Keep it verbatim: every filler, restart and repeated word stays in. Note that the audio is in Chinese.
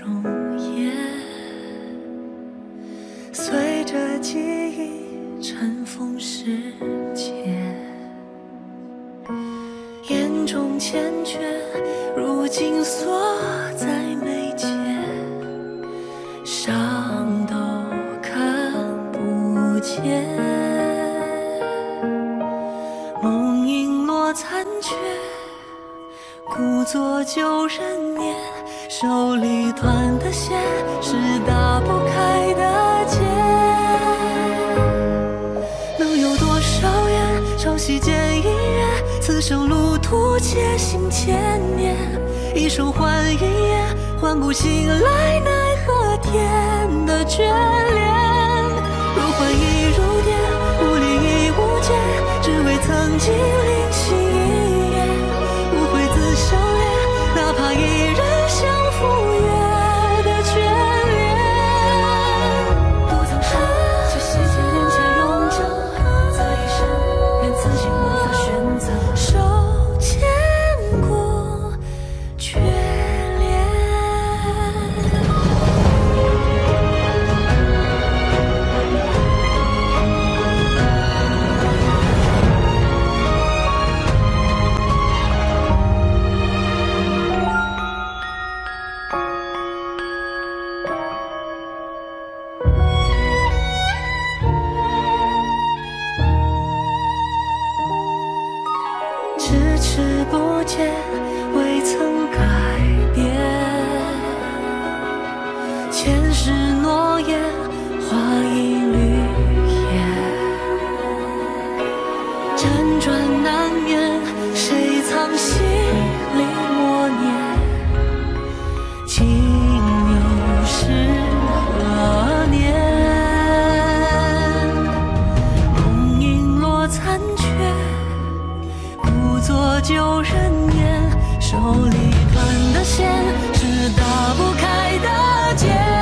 容颜，随着记忆尘封世间，眼中缱绻，如今锁在眉间，伤都看不见。梦影落残缺，故作旧人念，手里断的线是打不开的结。能有多少缘，朝夕间一月，此生路途且行千年，一生换一夜，唤不醒来奈何天的眷恋。如幻亦如电，无力亦无间，只为曾经灵犀一眼，无悔自相恋，哪怕一人相赴约的眷恋。不曾想这世间人间永久，这一生愿自己无法选择，手牵过眷恋。咫尺不见，未曾改变，前世诺言，化一缕烟。辗转难眠，谁藏心里默念？今又是何年？梦影落残缺，故作旧人念，手里断的线是打不开的结。